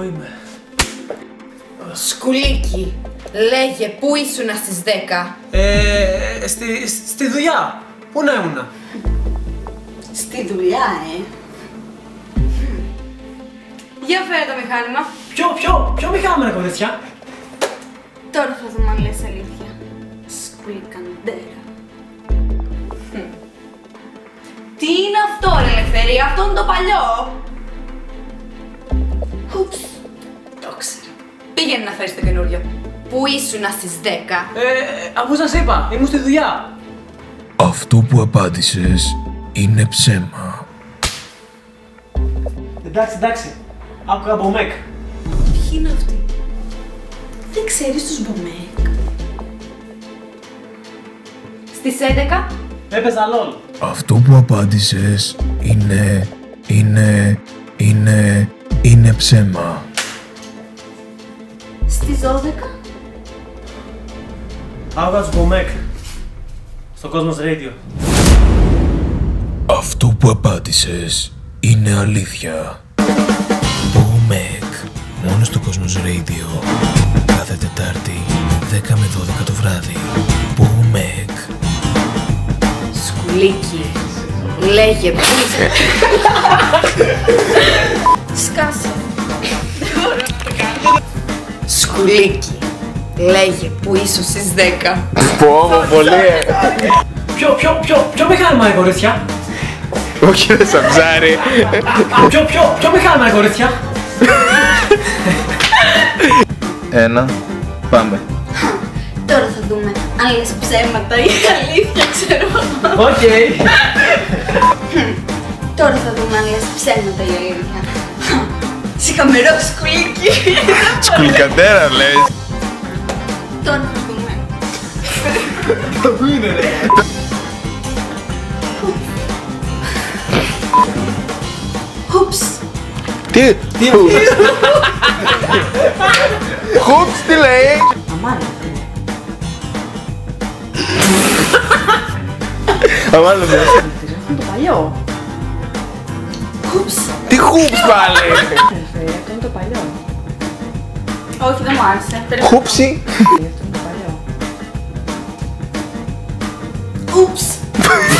Εγώ είμαι. Σκουλίκι, λέγε, πού ήσουνα στις 10? Στη δουλειά. Πού να ήμουνα? Στη δουλειά, Για φέρε το μηχάνημα. Ποιο μηχάνημα, ρε κορίτσια? Τώρα θα δούμε αν λες αλήθεια. Σκουλικαντέρα. Τι είναι αυτό, ρε Ελευθερία, αυτό είναι το παλιό. Ούψ, το ξέρω. Πήγαινε να φέρεις το καινούριο. Πού ήσουνα στις 10? Αφού σας είπα, ήμουν στη δουλειά. Αυτό που απάντησες είναι ψέμα. Εντάξει. Άκουγα Μπομέκ. Ποιοι είναι αυτοί? Δεν ξέρεις τους Μπομέκ? Στις 11? Έπαιζα LOL. Αυτό που απάντησες είναι ψέμα. Στις 12? Άκουγα τους Μπομέκ. Στο Cosmos Radio. Αυτό που απάντησες είναι αλήθεια. Μπομέκ, μόνο στο Cosmos Radio. Κάθε Τετάρτη, 10 με 12 το βράδυ. Μπομέκ. Σκουλίκι, λέγε, πού είσαι? Σκάσε. Δεν μπορώ να το κάνω. Σκουλίκι, λέγε, πού ήσουν στις 10? Πω, πολύ. Ποιο μηχάνημα, ρε κορίτσια? Όχι, ρε σαμπζάρι. Ποιο μηχάνημα, ρε κορίτσια? Ένα, πάμε. Τώρα θα δούμε αν λες ψέματα ή αλήθεια, ξέρω. Οκ. Τώρα θα δούμε αν λες ψέματα ή αλήθεια. Συχαμερό σκουλίκι. Σκουλικαντέρα λες. Τώρα θα δούμε. Πού είναι, ρε? Ούψ. Τι Χουπς, τι λέει? Αμάλα ναι. Αυτό το παλιό. Ούψ. Τι χουπς πάλι? Αυτό είναι το παλιό. Όχι, δεν μου άρεσε. Χουπσι. Αυτό είναι το παλιό. Ούψ.